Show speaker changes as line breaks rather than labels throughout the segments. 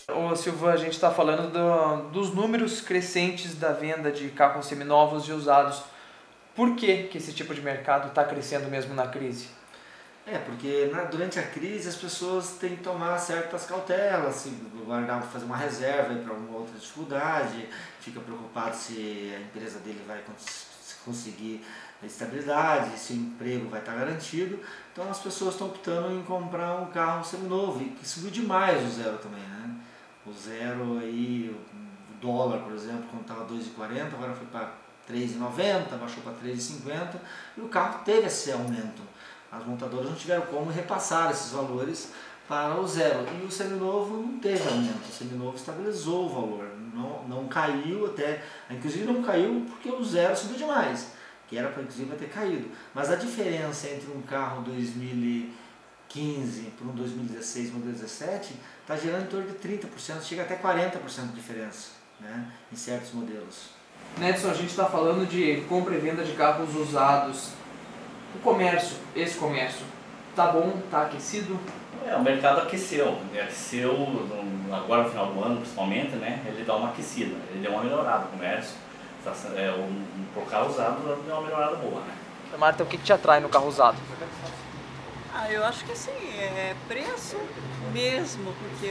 Ô Silvan, a gente está falando dos números crescentes da venda de carros seminovos e usados. Por que esse tipo de mercado está crescendo mesmo na crise?
Porque durante a crise as pessoas têm que tomar certas cautelas, se guardar, fazer uma reserva para uma outra dificuldade, fica preocupado se a empresa dele vai conseguir estabilidade, se o emprego vai estar garantido. Então as pessoas estão optando em comprar um carro seminovo, e que subiu demais o zero também, né? O zero aí, o dólar, por exemplo, quando estava 2,40, agora foi para 3,90, baixou para 3,50 e o carro teve esse aumento. As montadoras não tiveram como repassar esses valores para o zero. E o seminovo não teve aumento, o seminovo estabilizou o valor, não caiu até, inclusive não caiu porque o zero subiu demais, que era para inclusive ter caído. Mas a diferença entre um carro 2015 para um 2016 para um 2017 está gerando em torno de 30%, chega até 40% de diferença, né, em certos modelos.
Nedson, a gente está falando de compra e venda de carros usados. O comércio, esse comércio, tá bom, tá aquecido?
O mercado aqueceu agora no final do ano principalmente, né? Ele dá uma aquecida, ele deu uma melhorada no comércio, por carro usado deu uma melhorada boa, né?
Marta, o que te atrai no carro usado?
Eu acho que assim, é preço mesmo, porque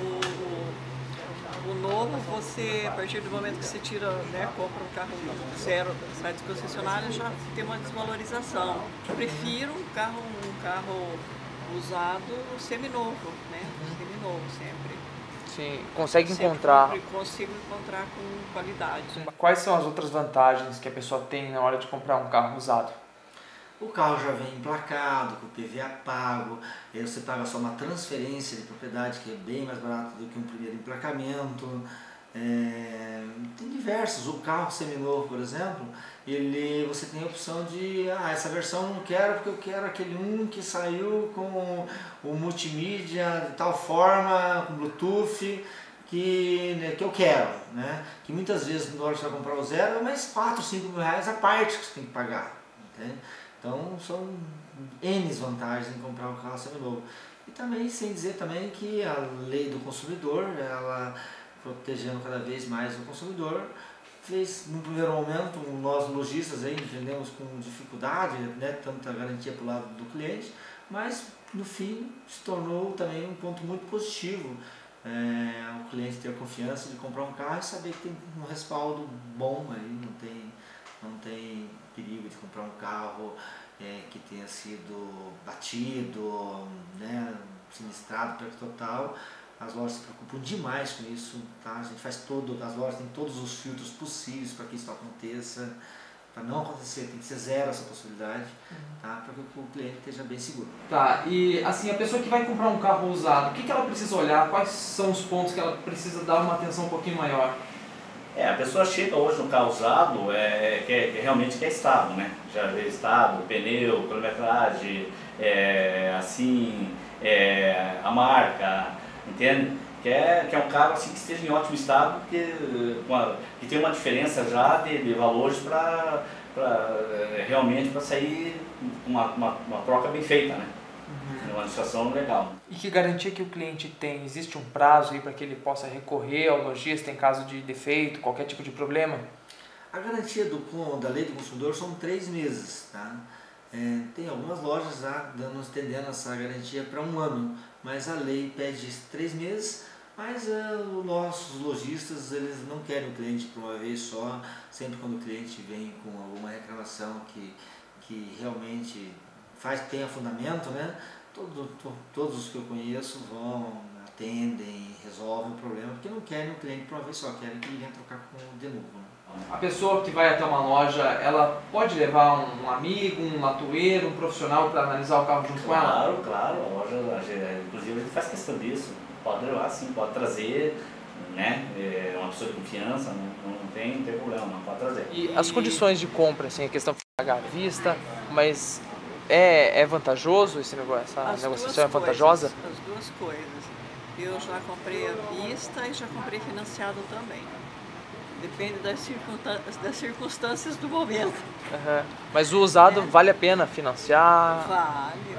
o novo, você, a partir do momento que você tira, né, compra um carro zero, sai dos concessionários, já tem uma desvalorização. Eu prefiro um carro usado seminovo, né? Seminovo sempre.
Sim, consegue encontrar.
Consigo encontrar com qualidade.
Quais são as outras vantagens que a pessoa tem na hora de comprar um carro usado?
O carro já vem emplacado, com o PVA pago, aí você paga só uma transferência de propriedade, que é bem mais barato do que um primeiro emplacamento. Tem diversos. O carro seminovo, por exemplo, você tem a opção de, essa versão eu não quero porque eu quero aquele que saiu com o multimídia de tal forma, com Bluetooth, que eu quero, né? Que muitas vezes na hora que você vai comprar o zero é mais 4, 5 mil reais a parte que você tem que pagar, entende? Então são N vantagens em comprar um carro seminovo. E também, sem dizer também que a lei do consumidor, ela protegendo cada vez mais o consumidor, fez no primeiro momento, nós lojistas aí entendemos com dificuldade, né, tanta garantia para o lado do cliente, mas no fim se tornou também um ponto muito positivo. O cliente ter a confiança de comprar um carro e saber que tem um respaldo bom aí, não tem perigo de comprar um carro que tenha sido batido, né, sinistrado, perda total. As lojas se preocupam demais com isso, tá? A gente faz as lojas têm todos os filtros possíveis para que isso aconteça. Para não acontecer, tem que ser zero essa possibilidade, tá? Para que o cliente esteja bem seguro.
Tá, e assim, a pessoa que vai comprar um carro usado, o que ela precisa olhar? Quais são os pontos que ela precisa dar uma atenção um pouquinho maior?
A pessoa chega hoje no carro usado, que realmente quer estado, né? Já vê estado, pneu, quilometragem, a marca, entende? Que é um carro assim, que esteja em ótimo estado, que tem uma diferença já de valores realmente para sair uma troca bem feita, né? Uma situação legal.
E que garantia que o cliente tem? Existe um prazo aí para que ele possa recorrer ao lojista em caso de defeito, qualquer tipo de problema?
A garantia da lei do consumidor são 3 meses, tá? Tem algumas lojas já estendendo essa garantia para 1 ano, mas a lei pede 3 meses, mas os nossos lojistas eles não querem o cliente por uma vez só, sempre quando o cliente vem com alguma reclamação que realmente tenha fundamento, né? Todos os que eu conheço atendem, resolvem o problema, porque não querem o cliente por uma vez só, querem que ele venha trocar de novo. Né?
A pessoa que vai até uma loja, ela pode levar um amigo, um latoeiro, um profissional para analisar o carro junto com ela?
Claro, a loja, inclusive a gente faz questão disso, pode levar sim, pode trazer, né? Uma pessoa de confiança, não tem problema, não pode trazer.
E as condições de compra, assim, a questão de pagar à vista, mas é vantajoso esse negócio, essa negociação é vantajosa?
As duas coisas. Eu já comprei à vista e já comprei financiado também. Depende das circunstâncias do momento.
Mas o usado vale a pena financiar?
Vale,